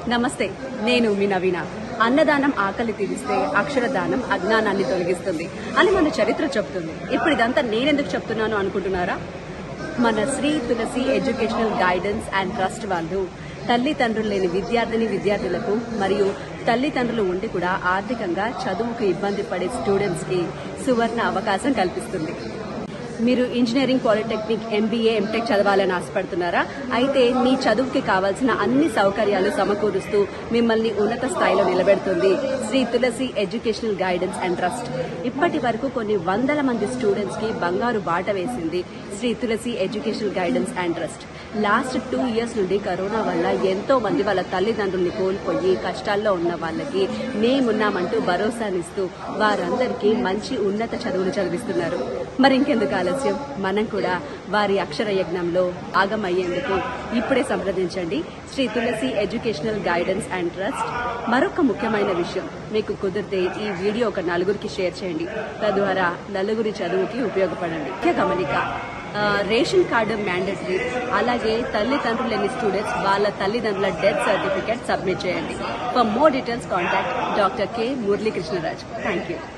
నమస్తే, నేను మీ నవీన. అన్నదానం ఆకలి తీరిస్తే అక్షరదానం అజ్ఞానాన్ని తొలగిస్తుంది అని మన చరిత్ర చెప్తుంది. ఇప్పుడు ఇదంతా నేనెందుకు చెప్తున్నాను అనుకుంటున్నారా? మన Shri Tulasi educational guidance and trust వాళ్ళు తల్లిదండ్రులు లేని విద్యార్థులకు మరియు తల్లిదండ్రులు ఉండి కూడా ఆర్థికంగా చదువుకు ఇబ్బంది పడే స్టూడెంట్స్ కి సువర్ణ అవకాశం కల్పిస్తుంది. మీరు ఇంజనీరింగ్, పాలిటెక్నిక్, ఎంబీఏ, ఎంటెక్ చదవాలని ఆశపడుతున్నారా? అయితే మీ చదువుకి కావాల్సిన అన్ని సౌకర్యాలు సమకూరుస్తూ మిమ్మల్ని ఉన్నత స్థాయిలో నిలబెడుతుంది Shri Tulasi educational guidance and trust. ఇప్పటి వరకు కొన్ని వందల మంది స్టూడెంట్స్ కి బంగారు బాట వేసింది Shri Tulasi educational guidance and trust. Last 2 years నుండి కరోనా వల్ల ఎంతో మంది వాళ్ళ తల్లిదండ్రుల్ని కోల్పోయి కష్టాల్లో ఉన్న వాళ్ళకి మేమున్నామంటూ భరోసానిస్తూ వారందరికీ మంచి ఉన్నత చదువులు చదివిస్తున్నారు. మరి ఇంకెందుకు ఆలస్యం, మనం కూడా వారి అక్షర యజ్ఞంలో భాగమయ్యేందుకు ఇప్పుడే సంప్రదించండి Shri Tulasi educational guidance and trust. మరొక ముఖ్యమైన విషయం, మీకు కుదిరితే ఈ వీడియో ఒక నలుగురికి షేర్ చేయండి. తద్వారా నలుగురి చదువుకి ఉపయోగపడండి. ముఖ్య గమనిక, రేషన్ కార్డు మ్యాండేటరీ. అలాగే తల్లిదండ్రులు లేని స్టూడెంట్స్ వాళ్ళ తల్లిదండ్రుల డెత్ సర్టిఫికేట్ సబ్మిట్ చేయండి. For more details contact doctor K Muralikrishnaraj. Thank you.